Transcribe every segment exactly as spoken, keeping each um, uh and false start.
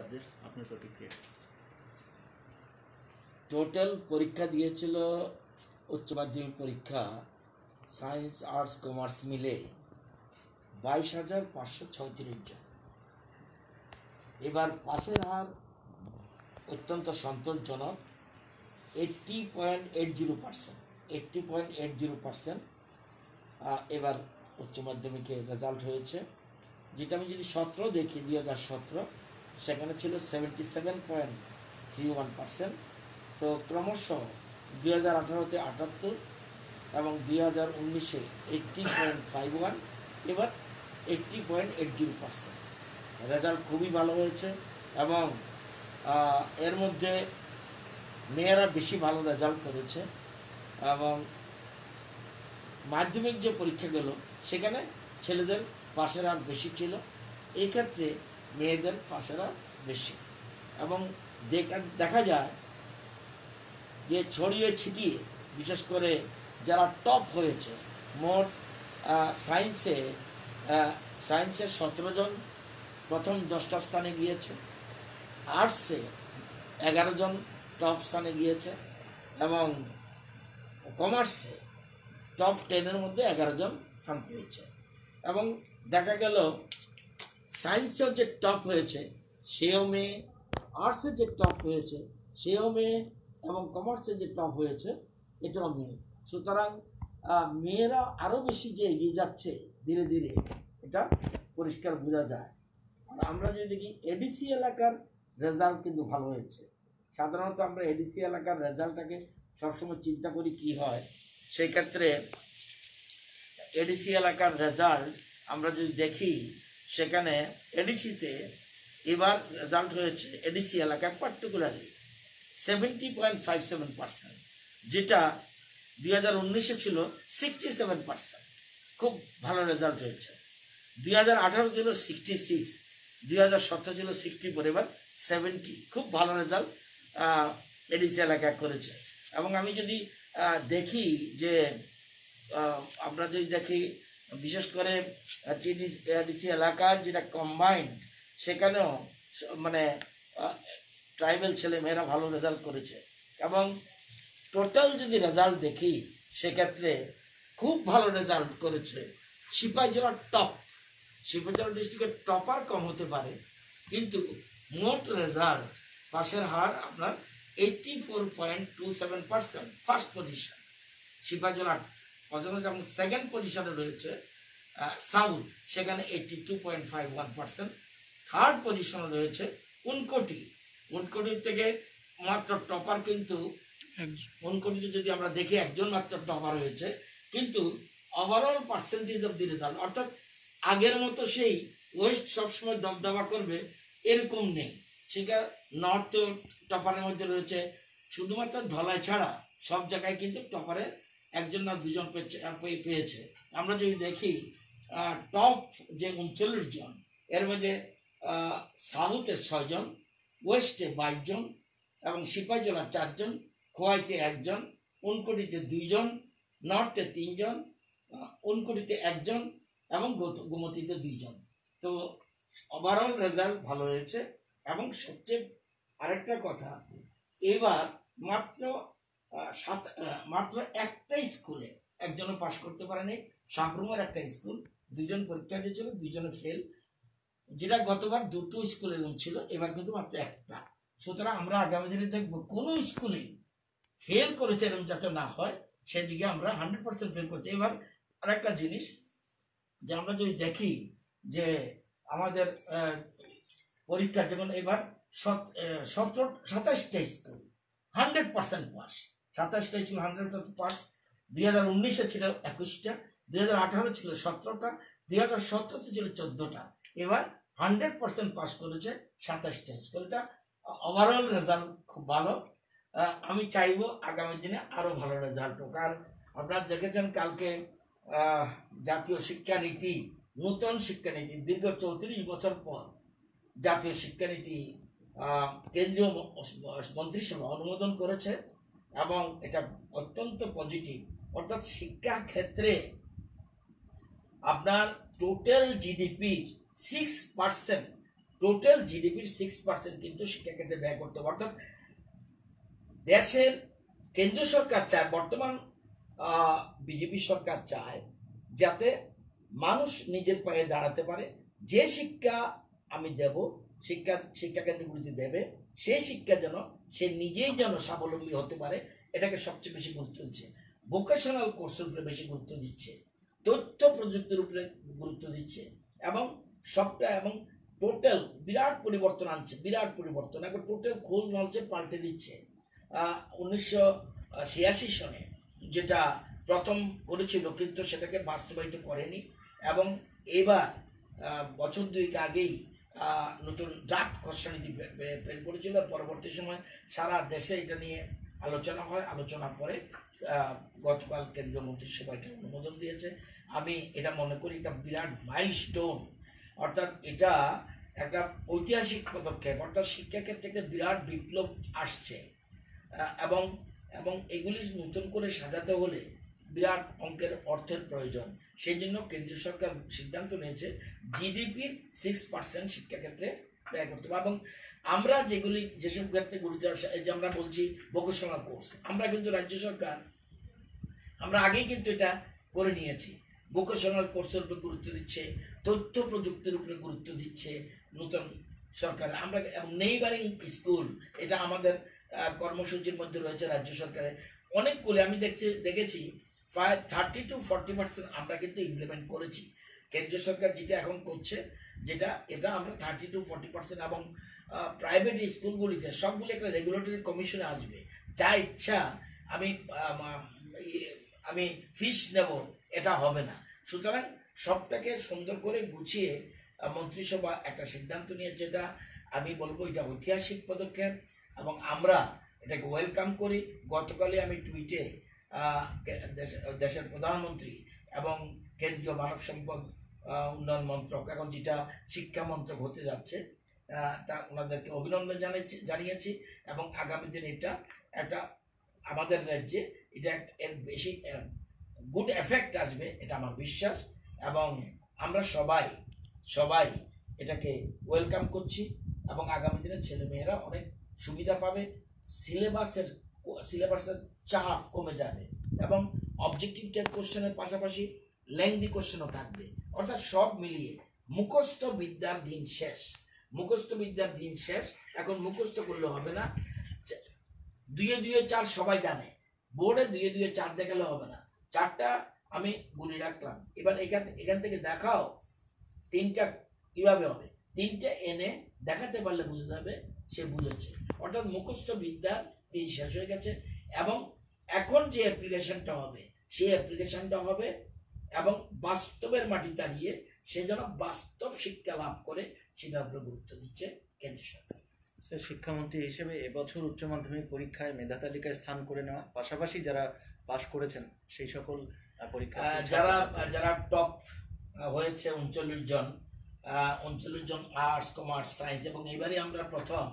রাজ্যের আপনার প্রতিক্রিয়া? টোটাল পরীক্ষা দিয়েছিল উচ্চ মাধ্যমিক পরীক্ষা সায়েন্স আর্টস কমার্স মিলে বাইশ হাজার পাঁচশো ছয়ত্রিশ জন। এবার পাশের হার অত্যন্ত সন্তোষজনক, eighty point eight zero percent eighty point eight zero percent এবার উচ্চ মাধ্যমিকে রেজাল্ট হয়েছে। যেটা আমি যদি সতেরো দেখি, দুই হাজার সতেরো সেখানে ছিল seventy seven point three one percent. তো ক্রমশ দুই হাজার আঠারোতে আটাত্তর এবং দুই হাজার উনিশে এইট্টি পয়েন্ট ফাইভ ওয়ান, এবার eighty point eight zero percent. Result খুবই ভালো হয়েছে এবং এর মধ্যে মেয়েরা বেশি ভালো রেজাল্ট করেছে এবং মাধ্যমিক যে পরীক্ষাগুলো সেখানে ছেলেদের পাশের হার বেশি ছিল, এই ক্ষেত্রে মেয়েদের পাশের হার বেশি। এবং দেখা দেখা যায় যে ছড়িয়ে ছিটিয়ে বিশেষ করে যারা টপ হয়েছে, মোট সায়েন্সে সায়েন্সের সতেরো জন প্রথম দশটা স্থানে গিয়েছে, আর্টসে এগারো জন টপ স্থানে গিয়েছে এবং কমার্সে টপ টেনের মধ্যে এগারো জন স্থান পেয়েছে। এবং দেখা গেল সায়েন্সের যে টপ হয়েছে সেও মেয়ে, আর্টসের যে টপ হয়েছে সেও মেয়ে এবং কমার্সের যে টপ হয়েছে এটাও মেয়ে। সুতরাং মেয়েরা আরও বেশি যে এগিয়ে যাচ্ছে ধীরে ধীরে, এটা পরিষ্কার বোঝা যায়। আর আমরা যদি দেখি এডিসি এলাকার রেজাল্ট কিন্তু ভালো হয়েছে। সাধারণত আমরা এডিসি এলাকার রেজাল্টটাকে সবসময় চিন্তা করি কি হয়, সেই ক্ষেত্রে এডিসি এলাকার রেজাল্ট আমরা যদি দেখি সেখানে এডিসিতে এবার রেজাল্ট হয়েছে এডিসি এলাকায় particularly seventy point five seven percent, যেটা দুই হাজার উনিশে ছিল সিক্সটি সেভেন পার্সেন্ট। খুব ভালো রেজাল্ট হয়েছে। দুই হাজার আঠারো ছিল সিক্সটি সিক্স, দুই হাজার সতেরো ছিল সিক্সটি ফোর, এবার সেভেন্টি। খুব ভালো রেজাল্ট এডিসি এলাকায় করেছে। এবং আমি যদি দেখি যে আমরা যদি দেখি বিশেষ করে এডিসি এলাকার যেটা কম্বাইন্ড, সেখানেও মানে ট্রাইবেল ছেলে মেয়েরা ভালো রেজাল্ট করেছে। এবং টোটাল যদি রেজাল্ট দেখি সেক্ষেত্রে খুব ভালো রেজাল্ট করেছে সিপাহী জেলার টপ। সিপাহী জেলা ডিস্ট্রিক্টের টপার কম হতে পারে, কিন্তু মোট রেজাল্ট পাশের হার আপনার eighty four point two seven percent first position সিপাহী জেলার। যেমন সেকেন্ড পজিশনে রয়েছে সাউথ, সেখানে eighty two point five one percent. Third পজিশনে রয়েছে উনকোটি। উনকোটির থেকে মাত্র টপার কিন্তু উনকোটিতে যদি আমরা দেখি একজন মাত্র টপার হয়েছে, কিন্তু overall percentage of the result অর্থাৎ আগের মতো সেই ওয়েস্ট সবসময় দবদবা করবে এরকম নেই। সেটা নর্থ টপারের মধ্যে রয়েছে, শুধুমাত্র ধলাই ছাড়া সব জায়গায় কিন্তু টপারের একজন না দুজন পেয়েছে। আমরা যদি দেখি টপ যে উনচল্লিশ জন, এর মধ্যে সাউথে ছয়জন, ওয়েস্টে বাইশ জন এবং সিপাহী জেলা চারজন, খোয়াইতে একজন, উনকোটিতে দুইজন, নর্থে তিনজন, উনকোটিতে একজন এবং গোমতীতে দুইজন। তো ওভারঅল রেজাল্ট ভালো হয়েছে। এবং সবচেয়ে আরেকটা কথা, এবার মাত্র সাত মাত্র একটা স্কুলে একজনও পাশ করতে পারেনি। সাবরুমের একটা স্কুল, দুজন পরীক্ষা দিয়েছিল, দুজনে ফেল। যেটা গতবার দুটো স্কুল এরকম ছিল, এবার কিন্তু মাত্র একটা। সুতরাং আমরা আগামী দিনে দেখবো কোনো স্কুলে ফেল করেছে এরকম যাতে না হয়, সেদিকে আমরা হান্ড্রেড পার্সেন্ট ফেল করছি। এবার আর একটা জিনিস যে আমরা যদি দেখি যে আমাদের পরীক্ষা যেমন এবার সতেরো সাতাশটা স্কুল হান্ড্রেড পার্সেন্ট পাস, সাতাশটা ছিল হান্ড্রেড পাস। দুই হাজার উনিশে ছিল একুশটা, দুই হাজার আঠারো ছিল সতেরোটা, দুই হাজার সতেরোতে ছিল চোদ্দটা। এবার হান্ড্রেড পার্সেন্ট পাস করেছে সাতাশটা স্কুলটা। ওভারঅল রেজাল্ট খুব ভালো। আমি চাইবো আগামী দিনে আরো ভালো রেজাল্ট হোক। আর আপনারা দেখেছেন কালকে জাতীয় শিক্ষানীতি, নতুন শিক্ষানীতি, দীর্ঘ চৌত্রিশ বছর পর জাতীয় শিক্ষানীতি কেন্দ্রীয় মন্ত্রিসভা অনুমোদন করেছে এবং এটা অত্যন্ত পজিটিভ। অর্থাৎ শিক্ষা ক্ষেত্রে আপনার total GDP six percent total জিডিপির সিক্স পার্সেন্ট কিন্তু শিক্ষাক্ষেত্রে ব্যয় করতে হবে। অর্থাৎ দেশের কেন্দ্রীয় সরকার চায়, বর্তমান বিজেপি সরকার চায় যাতে মানুষ নিজের পায়ে দাঁড়াতে পারে। যে শিক্ষা আমি দেব, শিক্ষা শিক্ষাকেন্দ্রগুলিতে দেবে, সেই শিক্ষা যেন সে নিজেই যেন স্বাবলম্বী হতে পারে, এটাকে সবচেয়ে বেশি গুরুত্ব দিচ্ছে। ভোকেশনাল কোর্সের উপরে বেশি গুরুত্ব দিচ্ছে, তথ্য প্রযুক্তির উপরে গুরুত্ব দিচ্ছে, এবং সবটা এবং টোটাল বিরাট পরিবর্তন আনছে, বিরাট পরিবর্তন এখন টোটাল খোল নলচে পাল্টে দিচ্ছে। উনিশশো ছিয়াশি সনে যেটা প্রথম করেছিল কিন্তু সেটাকে বাস্তবায়িত করেনি, এবং এবার বছর দুয়েক আগেই নতুন ড্রাফট খসড়ানীতি বের করেছিল। পরবর্তী সময় সারা দেশে এটা নিয়ে আলোচনা হয়, আলোচনার পরে গতকাল কেন্দ্রীয় মন্ত্রিসভা এটা অনুমোদন দিয়েছে। আমি এটা মনে করি এটা বিরাট মাইলস্টোন, অর্থাৎ এটা একটা ঐতিহাসিক পদক্ষেপ, অর্থাৎ শিক্ষাক্ষেত্রে একটা বিরাট বিপ্লব আসছে, এবং এবং এগুলি নতুন করে সাজাতে হলে বিরাট অঙ্কের অর্থের প্রয়োজন। সেই জন্য কেন্দ্রীয় সরকার সিদ্ধান্ত নিয়েছে জিডিপির সিক্স পার্সেন্ট শিক্ষাক্ষেত্রে ব্যয় করতে হবে। এবং আমরা যেগুলি যেসব ক্ষেত্রে গুরুত্ব, যে আমরা বলছি ভোকেশনাল কোর্স, আমরা কিন্তু রাজ্য সরকার আমরা আগেই কিন্তু এটা করে নিয়েছি। ভোকেশনাল কোর্সের উপরে গুরুত্ব দিচ্ছে, তথ্য প্রযুক্তির উপরে গুরুত্ব দিচ্ছে নতুন সরকার। আমরা এবং নেইবারিং স্কুল, এটা আমাদের কর্মসূচির মধ্যে রয়েছে রাজ্য সরকারের অনেকগুলি। আমি দেখছি দেখেছি প্রায় থার্টি টু ফর্টি পার্সেন্ট আমরা কিন্তু ইমপ্লিমেন্ট করেছি। কেন্দ্রীয় সরকার যেটা এখন করছে, যেটা এটা আমরা থার্টি টু ফর্টি পার্সেন্ট এবং প্রাইভেট স্কুলগুলিতে সবগুলি একটা রেগুলেটরি কমিশনে আসবে। যা ইচ্ছা আমি আমি ফিস নেব, এটা হবে না। সুতরাং সবটাকে সুন্দর করে গুছিয়ে মন্ত্রিসভা একটা সিদ্ধান্ত নিয়েছে, এটা আমি বলবো এটা ঐতিহাসিক পদক্ষেপ, এবং আমরা এটাকে ওয়েলকাম করি। গতকালই আমি টুইটে দেশের প্রধানমন্ত্রী এবং কেন্দ্রীয় মানব সম্পদ উন্নয়ন মন্ত্রক, এখন যেটা শিক্ষা মন্ত্রক হতে যাচ্ছে, তা ওনাদেরকে অভিনন্দন জানিয়েছি জানিয়েছি এবং আগামী দিনে এটা একটা আমাদের রাজ্যে এটা এর বেশি গুড এফেক্ট আসবে, এটা আমার বিশ্বাস। এবং আমরা সবাই সবাই এটাকে ওয়েলকাম করছি, এবং আগামী দিনে ছেলেমেয়েরা অনেক সুবিধা পাবে, সিলেবাসের সিলেবাসের চাপ কমে যাবে, এবং অবজেক্টিভ টাইপ কোশ্চেনের পাশাপাশি লেংদি কোশ্চেনও থাকবে। অর্থাৎ সব মিলিয়ে মুখস্থ বিদ্যার দিন শেষ, মুখস্থ বিদ্যার দিন শেষ। এখন মুখস্থ করলে হবে না, দুয়ে দুয়ে চার সবাই জানে, বোর্ডে দুয়ে দুয়ে চার দেখালে হবে না, চারটা আমি গুলি রাখলাম, এবার এখান এখান থেকে দেখাও তিনটা কিভাবে হবে, তিনটে এনে দেখাতে পারলে বুঝে যাবে সে বুঝেছে। অর্থাৎ মুখস্থ বিদ্যার দিন শেষ হয়ে গেছে, এবং এখন যে অ্যাপ্লিকেশনটা হবে সেই অ্যাপ্লিকেশনটা হবে এবং বাস্তবের মাটি দাঁড়িয়ে সে যেন বাস্তব শিক্ষা লাভ করে, সেটার উপরে গুরুত্ব দিচ্ছে কেন্দ্র সরকার। স্যার, শিক্ষামন্ত্রী হিসেবে এবছর উচ্চ মাধ্যমিক পরীক্ষায় মেধা তালিকায় স্থান করে নেওয়া পাশাপাশি যারা পাশ করেছেন সেই সকল পরীক্ষা যারা যারা টপ হয়েছে উনচল্লিশ জন উনচল্লিশ জন আর্টস, কমার্স, সায়েন্স, এবং এবারে আমরা প্রথম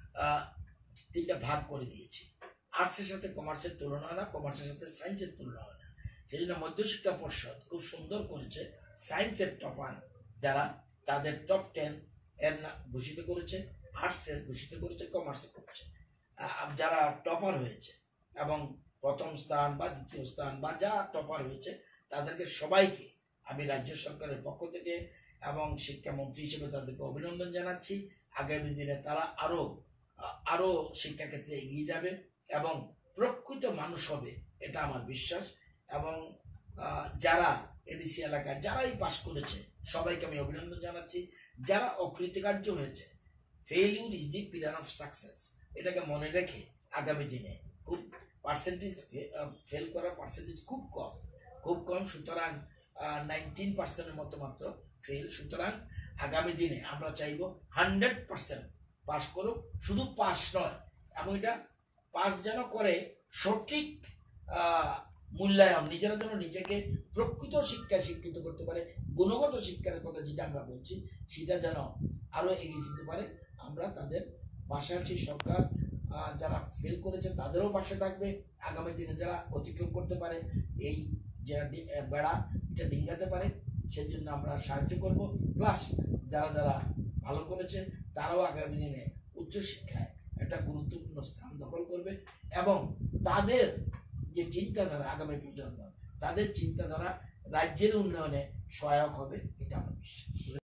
তিনটা ভাগ করে দিয়েছি। আর্টসের সাথে কমার্সের তুলনা হয় না, কমার্সের সাথে সায়েন্সের তুলনা হয় না। সেই জন্য মধ্যশিক্ষা পর্ষদ খুব সুন্দর করেছে, সায়েন্সের টপার যারা তাদের টপ টেন এর ঘোষিত করেছে, আর্টসের ঘোষিত করেছে, কমার্সের করেছে। যারা টপার হয়েছে এবং প্রথম স্থান বা দ্বিতীয় স্থান বা যা টপার হয়েছে তাদেরকে সবাইকে আমি রাজ্য সরকারের পক্ষ থেকে এবং শিক্ষামন্ত্রী হিসেবে তাদেরকে অভিনন্দন জানাচ্ছি। আগামী দিনে তারা আরো আরো শিক্ষাক্ষেত্রে এগিয়ে যাবে এবং প্রকৃত মানুষ হবে, এটা আমার বিশ্বাস। এবং যারা এডিসি এলাকায় যারাই পাশ করেছে সবাইকে আমি অভিনন্দন জানাচ্ছি। যারা অকৃতকার্য হয়েছে, failure is the pillar of success, এটাকে মনে রেখে আগামী দিনে খুব পার্সেন্টেজ ফেল করার পার্সেন্টেজ খুব কম খুব কম সুতরাং নাইনটিন পার্সেন্টের মতো মাত্র ফেল। সুতরাং আগামী দিনে আমরা চাইব হান্ড্রেড পার্সেন্ট পাস করুক, শুধু পাস নয়, এবং এটা পাস যেন করে সঠিক মূল্যায়ন, নিজেরা যেন নিজেকে প্রকৃত শিক্ষায় শিক্ষিত করতে পারে, গুণগত শিক্ষার কথা যেটা আমরা বলছি সেটা যেন আরও এগিয়ে যেতে পারে। আমরা তাদের পাশে আছি। সরকার যারা ফেল করেছে তাদেরও পাশে থাকবে। আগামী দিনে যারা অতিক্রম করতে পারে, এই যারা বেড়া এটা ডিঙ্গাতে পারে, সেই জন্য আমরা সাহায্য করব। প্লাস যারা যারা ভালো করেছে তারাও আগামী দিনে উচ্চশিক্ষায় একটা গুরুত্বপূর্ণ স্থান দখল করবে এবং তাদের যে চিন্তাধারা আগামী প্রজন্ম, তাদের চিন্তাধারা রাজ্যের উন্নয়নে সহায়ক হবে, এটা আমার বিশ্বাস।